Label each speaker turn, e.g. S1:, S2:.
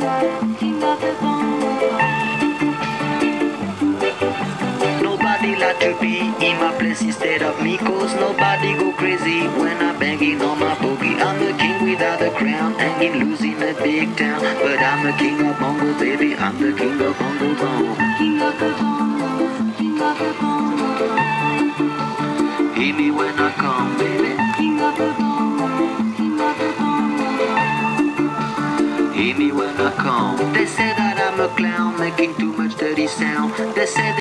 S1: Nobody like to be in my place instead of me, cause nobody go crazy when I'm banging on my boogie. I'm the king without a crown, hanging loose in a big town, but I'm the king of bongo, baby, I'm the king of bongo bong. King of the bongo, king of the bongo. Hear me when I come, baby. King of the bongo, king of the bongo. Hear me when I come. They say that I'm a clown, making too much dirty sound. They say